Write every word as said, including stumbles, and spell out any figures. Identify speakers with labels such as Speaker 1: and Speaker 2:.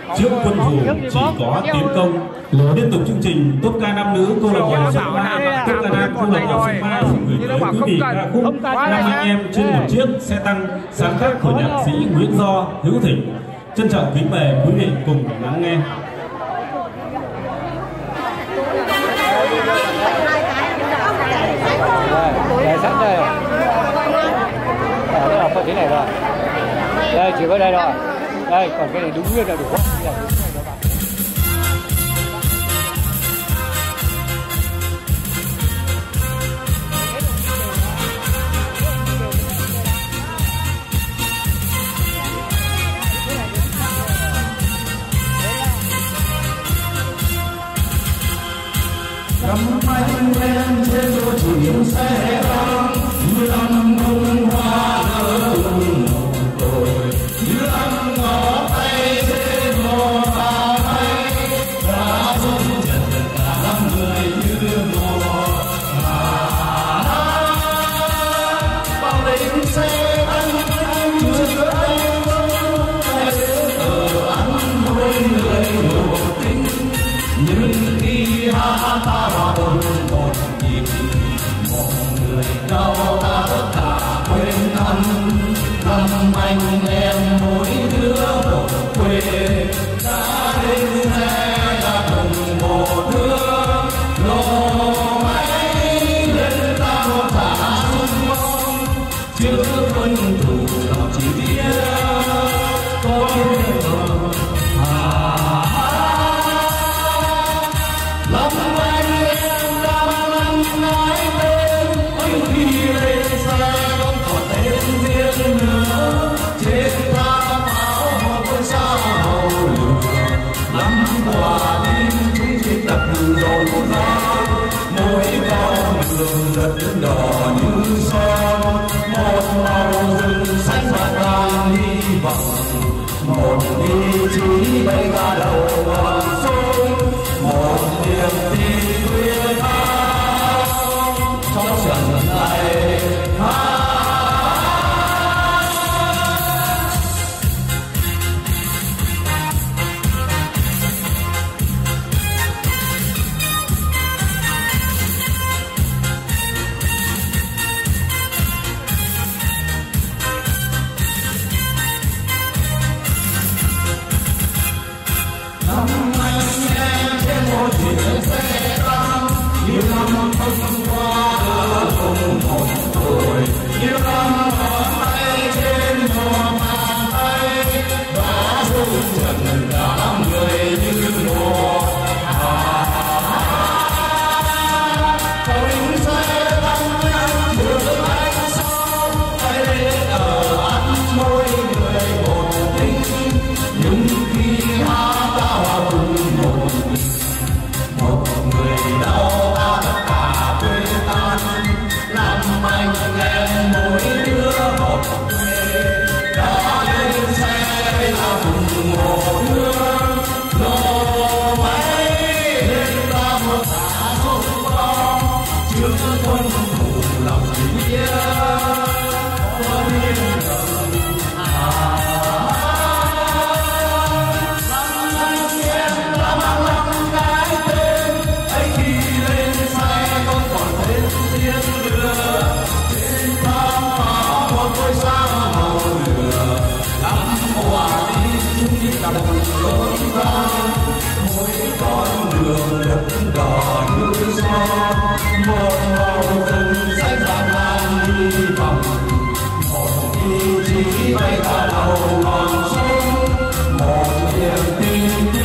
Speaker 1: Trước quân thủ chỉ có tiến công. Liên tục chương trình top ca nam nữ câu lạc bộ số ba, top ca nam câu lạc bộ số ba gửi tới quý vị ca khúc Năm Anh Em trên một chiếc xe tăng, sáng tác của nhạc sĩ Nguyễn Do, Hữu Thịnh. Trân trọng kính mời quý vị cùng lắng nghe.
Speaker 2: Đây sẵn đây rồi. À, đây là phần thế này rồi. Đây chỉ có đây rồi. Đây còn cái này đúng nguyên là đủ quá.
Speaker 3: Năm anh em trên đôi thuyền xe tăng, như năm bông hoa nở cùng một đồi, như năm ngó tay trên mồ ba tay, đã dung trần cả năm người như mùa. Bao lính xe tăng chưa anh không tay ở ăn đôi người một tình, nhưng khi hát ta hòa một nhịp, một người đau ta tất cả quên thân. Năm anh em mỗi đứa một quê, đã đến xe ta cùng một hướng, lô máy lên ta một thả sung phong, trước quân thủ lòng chỉ biết có biết không. Năm anh em đang lăn lái tên, ôi khi lên xe không còn tên riêng nữa, trên ta pháo một ngôi sao màu lửa. Năm qua đêm chúng chỉ tập dồn ra, mỗi con đường đất đỏ như son, một màu rừng xanh và vàng hy vọng, một ý chí bay ra đầu ngọn sông, một niềm tin quyết thắng trong trận này. Năm anh em trên một chiếc xe tăng, nhiều năm không qua ở cùng một tuổi, nhiều năm ngón tay trên một bàn tay, đã dung trần cả năm người như một. Tàu lính xe tăng đường anh sau, tay lên ở ăn môi người một tình, nhưng khi hát ta hòa cùng một nhịp, một người đau ta tất cả quên tan. Năm anh em mỗi đứa một quê, đã lên xe ta cùng một hướng, lô máy lên ta một thả sung phong, trước quân thủ lòng chỉ biết có biết không. Năm anh em đã mang năm cái tên, ấy khi lên xe không còn tên riêng nữa, trên tháp pháo một ngôi sao màu lửa. Năm qua đi chúng đi tập lối ra, mỗi con đường đất đỏ như son, một màu rừng xanh vàng vàng hy vọng, một ý chí bay ra đầu ngọn sông, một niềm tin